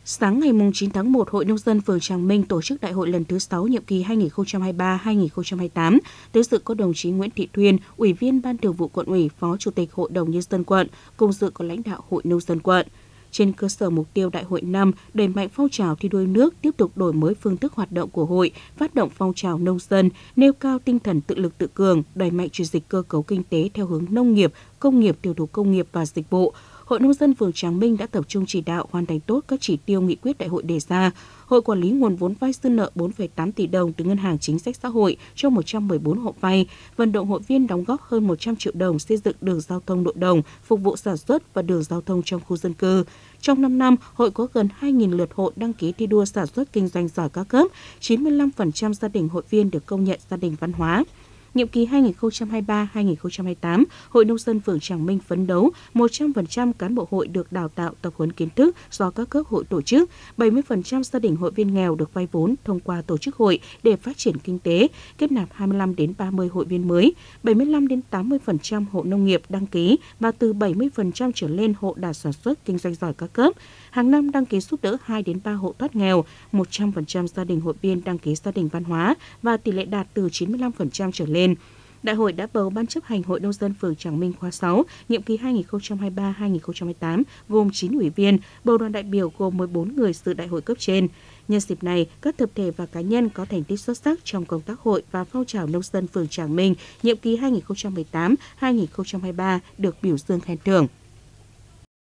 Sáng ngày 9 tháng 1, Hội Nông dân phường Tràng Minh tổ chức đại hội lần thứ 6 nhiệm kỳ 2023-2028. Tới dự có đồng chí Nguyễn Thị Thuyên, Ủy viên Ban Thường vụ Quận ủy, Phó Chủ tịch Hội đồng Nhân dân quận, cùng dự có lãnh đạo Hội Nông dân quận. Trên cơ sở mục tiêu Đại hội 5, đẩy mạnh phong trào thi đua nước, tiếp tục đổi mới phương thức hoạt động của hội, phát động phong trào nông dân, nêu cao tinh thần tự lực tự cường, đẩy mạnh chuyển dịch cơ cấu kinh tế theo hướng nông nghiệp, công nghiệp, tiểu thủ công nghiệp và dịch vụ. Hội Nông dân phường Tràng Minh đã tập trung chỉ đạo hoàn thành tốt các chỉ tiêu nghị quyết đại hội đề ra. Hội quản lý nguồn vốn vay dư nợ 4,8 tỷ đồng từ Ngân hàng Chính sách Xã hội cho 114 hộ vay, vận động hội viên đóng góp hơn 100 triệu đồng xây dựng đường giao thông nội đồng, phục vụ sản xuất và đường giao thông trong khu dân cư. Trong 5 năm, hội có gần 2.000 lượt hộ đăng ký thi đua sản xuất kinh doanh giỏi các cấp, 95% gia đình hội viên được công nhận gia đình văn hóa. Nhiệm kỳ 2023-2028, Hội Nông dân phường Tràng Minh phấn đấu 100% cán bộ hội được đào tạo tập huấn kiến thức do các cấp hội tổ chức, 70% gia đình hội viên nghèo được vay vốn thông qua tổ chức hội để phát triển kinh tế, kết nạp 25 đến 30 hội viên mới, 75 đến 80% hộ nông nghiệp đăng ký và từ 70% trở lên hộ đạt sản xuất kinh doanh giỏi các cấp. Hàng năm đăng ký giúp đỡ 2 đến 3 hộ thoát nghèo, 100% gia đình hội viên đăng ký gia đình văn hóa và tỷ lệ đạt từ 95% trở lên. Đại hội đã bầu Ban chấp hành Hội Nông dân phường Tràng Minh khóa 6, nhiệm kỳ 2023-2028, gồm 9 ủy viên, bầu đoàn đại biểu gồm 14 người dự đại hội cấp trên. Nhân dịp này, các tập thể và cá nhân có thành tích xuất sắc trong công tác hội và phong trào nông dân phường Tràng Minh, nhiệm kỳ 2018-2023 được biểu dương khen thưởng.